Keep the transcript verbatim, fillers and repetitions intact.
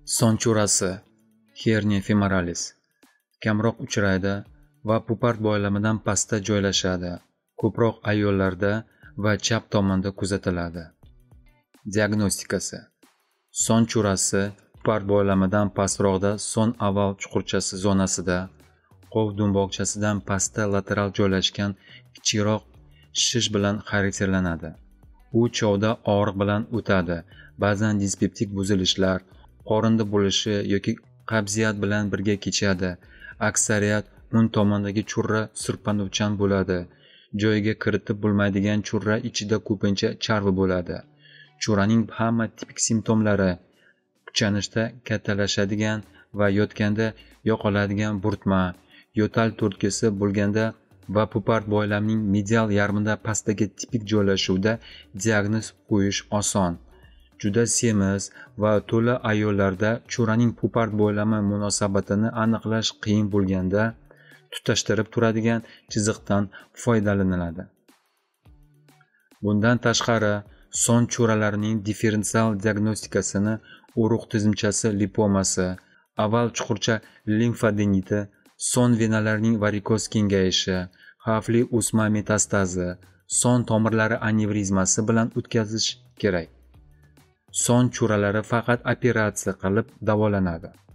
Son churasi hernia femoralis kamroq uchraydi va pupart bo'ylamidan pastda joylashadi. Ko'proq ayollarda va chap tomonda kuzatiladi. Diagnostikasi: son churasi pupart bo'ylamidan pastroqda son aval chuqurchasi zonasida, qo'l dumboqchasidan pastda lateral joylashgan kichikroq shish bilan xarakterlanadi. U chovda og'riq bilan o'tadi, ba'zan dispeptik buzilishlar, qorinda bo'lishi yoki qabziyat bilan birga kechadi. Aksariyat o'ng tomondagi churra sirpanuvchan bo'ladi. Joyiga kiritib bo'lmaydigan churra ichida ko'pincha charvi bo'ladi. Churraning hamma tipik simptomlari: kuchanishda kattalashadigan va yotganda yo'qoladigan burtma, yo'tal to'rtkisi bo'lganda va pupart bo'ylamining medial yarmida pastdagi tipik joylashuvda diagnoz qo'yish oson. Juda semiz va to'la ayollarda churraning pupart bo'ylami munosabatini aniqlash qiyin bo'lganda tutashtirib turadigan chiziqdan foydalaniladi. Bundan tashqari, son churralarining differensial diagnostikasini urug' tizimchasi lipomasi, aval chuqurcha limfadeniti, son venalarining varikoz kengayishi, xavfli o'sma metastazi, son tomirlari anevrizmasi bilan o'tkazish kerak. Son churralari faqat operatsiya qilib davolanadi.